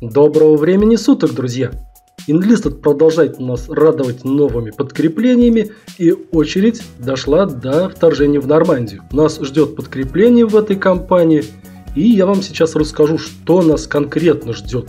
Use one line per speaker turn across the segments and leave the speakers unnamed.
Доброго времени суток, друзья! Enlisted продолжает нас радовать новыми подкреплениями, и очередь дошла до вторжения в Нормандию. Нас ждет подкрепление в этой кампании, и я вам сейчас расскажу, что нас конкретно ждет.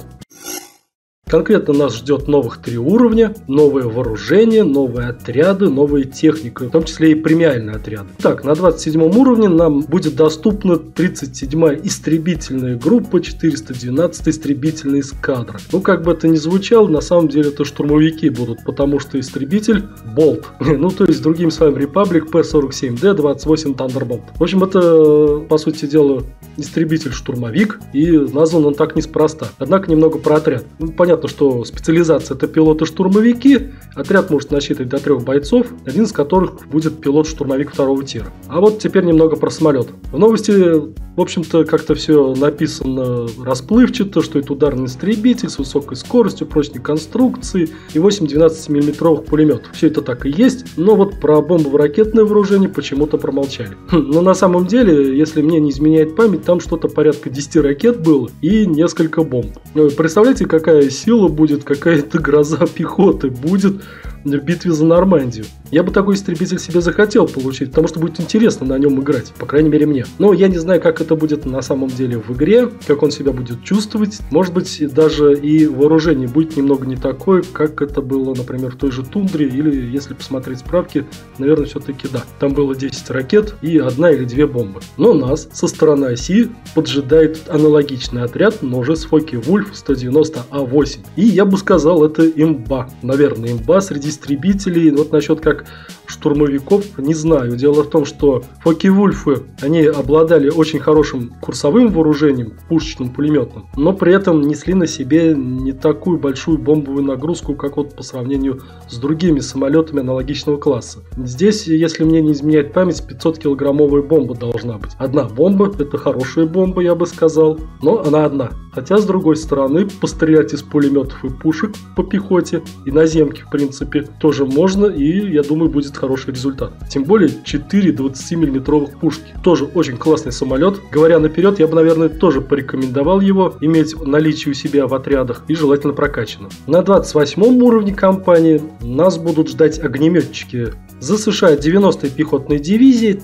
Конкретно нас ждет новых 3 уровня, новое вооружение, новые отряды, новая техника, в том числе и премиальные отряды. Так, на 27 уровне нам будет доступна 37-я истребительная группа, 412-я истребительная эскадра. Ну, как бы это ни звучало, на самом деле это штурмовики будут, потому что истребитель Болт. Ну, то есть, другими словами, Republic P-47D 28 Thunderbolt. В общем, это, по сути дела, истребитель-штурмовик, и назван он так неспроста. Однако немного про отряд. Ну, понятно, что специализация — это пилоты-штурмовики. Отряд может насчитывать до 3 бойцов, один из которых будет пилот-штурмовик 2-го тира. А вот теперь немного про самолет. В новости, в общем-то, как-то все написано расплывчато, что это ударный истребитель с высокой скоростью, прочной конструкцией и 8 12-мм пулеметов. Все это так и есть, но вот про бомбово-ракетное вооружение почему-то промолчали. Но на самом деле, если мне не изменяет память, там что-то порядка 10 ракет было и несколько бомб. Представляете, какая сила будет, какая-то гроза пехоты будет в битве за Нормандию. Я бы такой истребитель себе захотел получить, потому что будет интересно на нем играть, по крайней мере мне. Но я не знаю, как это будет на самом деле в игре, как он себя будет чувствовать. Может быть, даже и вооружение будет немного не такое, как это было, например, в той же Тундре, или, если посмотреть справки, наверное, все-таки да. Там было 10 ракет и 1 или 2 бомбы. Но нас со стороны оси поджидает аналогичный отряд, но уже с Фокке-Вульф 190А8. И я бы сказал, это имба. Наверное, имба среди истребителей. Вот насчет как штурмовиков не знаю. Дело в том, что Фокке-Вульфы, они обладали очень хорошим курсовым вооружением, пушечным, пулеметным, но при этом несли на себе не такую большую бомбовую нагрузку, как вот по сравнению с другими самолетами аналогичного класса. Здесь, если мне не изменяет память, 500-килограммовая бомба должна быть. Одна бомба, это хорошая бомба, я бы сказал, но она одна. Хотя, с другой стороны, пострелять из пулеметов и пушек по пехоте и наземки, в принципе, тоже можно, и, я думаю, будет хороший результат. Тем более, 4 20-мм пушки. Тоже очень классный самолет. Говоря наперед, я бы, наверное, тоже порекомендовал его иметь в наличии у себя в отрядах и желательно прокачанным. На 28 уровне кампании нас будут ждать огнеметчики. За США 90-й пехотной дивизии,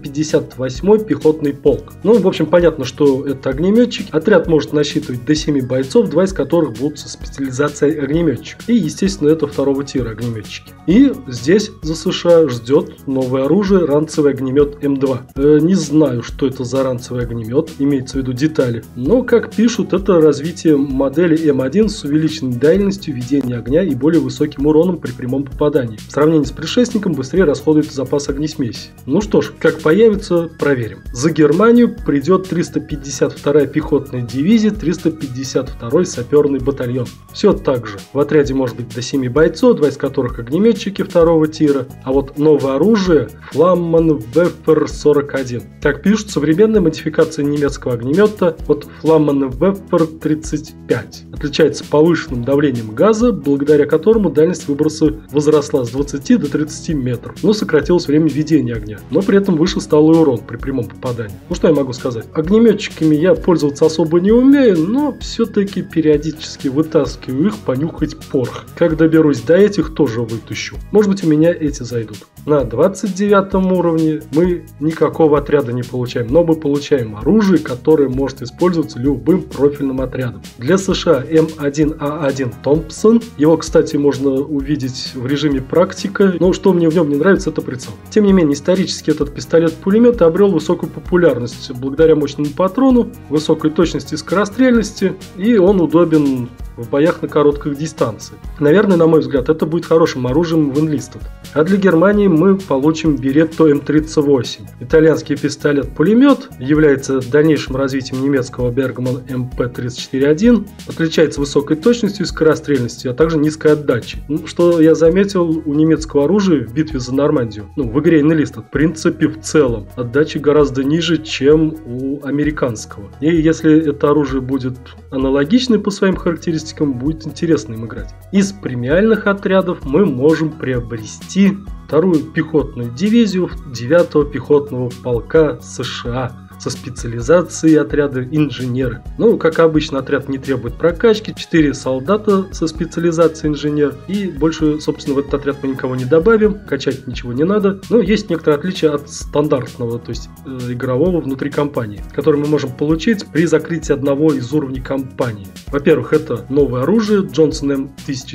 358-й пехотный полк. Ну, в общем, понятно, что это огнеметчики. Отряд может насчитывать до 7 бойцов, 2 из которых будут со специализацией огнеметчик. И, естественно, это 2-го тира огнеметчики. И здесь за США ждет новое оружие, ранцевый огнемет М2. Не знаю, что это за ранцевый огнемет, имеется в виду детали. Но, как пишут, это развитие модели М1 с увеличенной дальностью ведения огня и более высоким уроном при прямом попадании. В сравнении с предшественником быстрее расходует запас огнесмеси. Ну что ж, как появится, проверим. За Германию придет 352-я пехотная дивизия, 352-й саперный батальон. Все так же. В отряде может быть до 7 бойцов, 2 из которых огнеметчики 2-го тира. А вот новое оружие Flammenwerfer 41. Как пишут, современная модификация немецкого огнемета от Flammenwerfer 35. Отличается повышенным давлением газа, благодаря которому дальность выброса возросла с 20 до 30 метров. Но сократилось время ведения огня. Но при этом выше стал и урон при прямом попадании. Ну что я могу сказать? Огнеметчиками я пользоваться особо не умею, но все-таки периодически вытаскиваю их понюхать порох. Как доберусь до этих, тоже вытащу. Может быть, у меня эти зайдут. На 29 уровне мы никакого отряда не получаем, но мы получаем оружие, которое может использоваться любым профильным отрядом. Для США М1А1 Томпсон. Его, кстати, можно увидеть в режиме практика. Но что мне в нем не нравится, это прицел. Тем не менее, исторически этот пистолет-пулемет обрел высокую популярность благодаря мощному патрону, высокой точности и скорострельности, и он удобен в боях на коротких дистанциях. Наверное, на мой взгляд, это будет хорошим оружием в Enlisted. А для Германии мы получим Беретто М38. Итальянский пистолет-пулемет является дальнейшим развитием немецкого Бергман МП-34-1, отличается высокой точностью и скорострельностью, а также низкой отдачей. Что я заметил у немецкого оружия в битве за Нормандию, в игре Enlisted, в принципе, в целом, отдача гораздо ниже, чем у американского. И если это оружие будет аналогичное по своим характеристикам, будет интересно им играть. Из премиальных отрядов мы можем приобрести 2-ю пехотную дивизию 9-го пехотного полка США. со специализацией отряда инженеры. Ну, как обычно, отряд не требует прокачки, 4 солдата со специализацией инженер, и больше, собственно, в этот отряд мы никого не добавим, качать ничего не надо. Но есть некоторые отличия от стандартного, то есть игрового внутри кампании, который мы можем получить при закрытии одного из уровней кампании. Во-первых, это новое оружие Johnson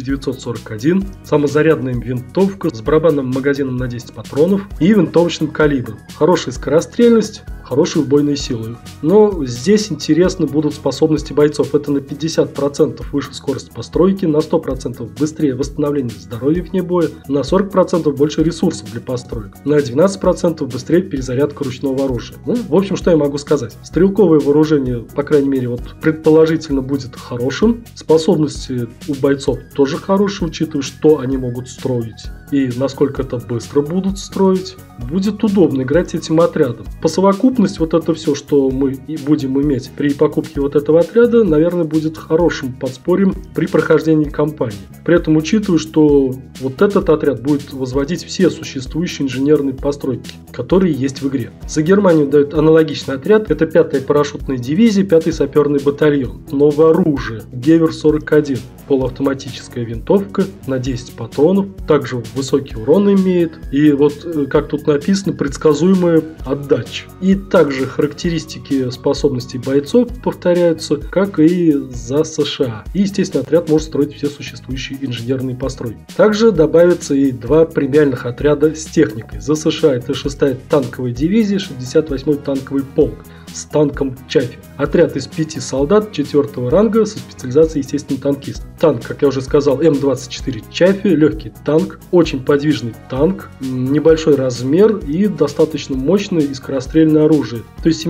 M1941, самозарядная винтовка с барабанным магазином на 10 патронов и винтовочным калибром. Хорошая скорострельность, хорошие убойные силы. Но здесь интересны будут способности бойцов. Это на 50% выше скорость постройки, на 100% быстрее восстановление здоровья вне боя, на 40% больше ресурсов для построек, на 12% быстрее перезарядка ручного оружия. Ну, в общем, что я могу сказать? Стрелковое вооружение, по крайней мере, вот предположительно будет хорошим. Способности у бойцов тоже хорошие, учитывая, что они могут строить и насколько это быстро будут строить. Будет удобно играть этим отрядом. По совокупности вот это все, что мы и будем иметь при покупке вот этого отряда, наверное, будет хорошим подспорьем при прохождении кампании. При этом учитывая, что вот этот отряд будет возводить все существующие инженерные постройки, которые есть в игре. За Германию дают аналогичный отряд. Это 5-я парашютная дивизия, 5-й саперный батальон. Новое оружие Гевер-41. Полуавтоматическая винтовка на 10 патронов. Также высокий урон имеет. И вот, как тут написано, предсказуемая отдача. И также характеристики способностей бойцов повторяются, как и за США. И, естественно, отряд может строить все существующие инженерные постройки. Также добавятся и 2 премиальных отряда с техникой. За США это 6-я танковая дивизия, 68-й танковый полк с танком Чаффи. Отряд из 5 солдат 4-го ранга со специализацией, естественно, танкист. Танк, как я уже сказал, М24 Чаффи, легкий танк, очень подвижный танк, небольшой размер и достаточно мощное и скорострельное оружие. То есть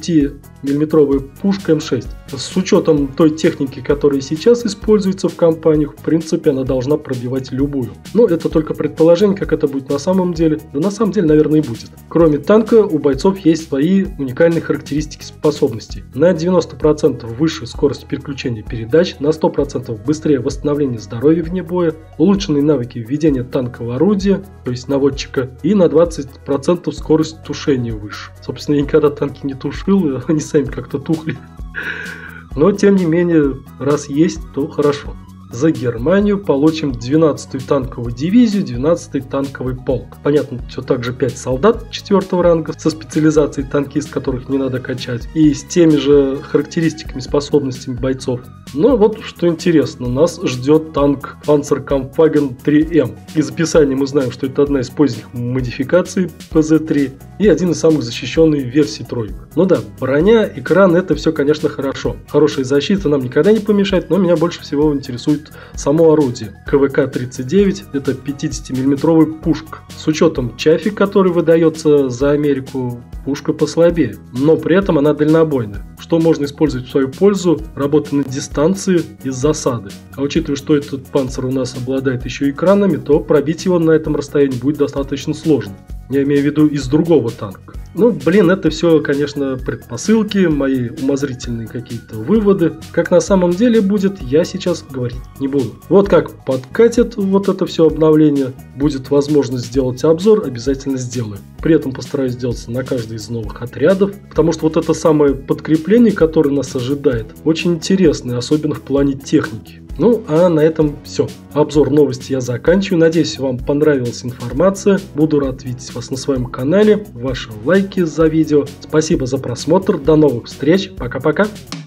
75-мм пушка М6. С учетом той техники, которая сейчас используется в кампаниях, в принципе, она должна пробивать любую. Но это только предположение, как это будет на самом деле. Да на самом деле, наверное, и будет. Кроме танка, у бойцов есть свои уникальные характеристики способностей. На 90% выше скорость переключения передач, на 100% быстрее восстановление здоровья вне боя, улучшенные навыки введения танкового орудия, то есть наводчика, и на 20% скорость тушения выше. Собственно, я никогда танки не тушил, они сами как-то тухли. Но, тем не менее, раз есть, то хорошо. За Германию получим 12-ю танковую дивизию, 12-й танковый полк. Понятно, все так же 5 солдат 4-го ранга со специализацией танкист, которых не надо качать, и с теми же характеристиками, способностями бойцов. Но вот что интересно, нас ждет танк Panzerkampfwagen 3M. Из описания мы знаем, что это одна из поздних модификаций PZ-3 и один из самых защищенных версий тройки. Ну да, броня, экран, это все, конечно, хорошо. Хорошая защита нам никогда не помешает, но меня больше всего интересует само орудие. КВК-39 это 50-мм пушка. С учетом Чаффи, который выдается за Америку, пушка послабее, но при этом она дальнобойная, что можно использовать в свою пользу, работая на дистанции из засады. А учитывая, что этот панцир у нас обладает еще экранами, то пробить его на этом расстоянии будет достаточно сложно. Я имею в виду из другого танка. Ну, блин, это все, конечно, предпосылки, мои умозрительные какие-то выводы. Как на самом деле будет, я сейчас говорить не буду. Вот как подкатит вот это все обновление, будет возможность сделать обзор, обязательно сделаю. При этом постараюсь сделать на каждый из новых отрядов, потому что вот это самое подкрепление, которое нас ожидает, очень интересное, особенно в плане техники. Ну, а на этом все. Обзор новости я заканчиваю. Надеюсь, вам понравилась информация. Буду рад видеть вас на своем канале. Ваши лайки за видео. Спасибо за просмотр. До новых встреч. Пока-пока.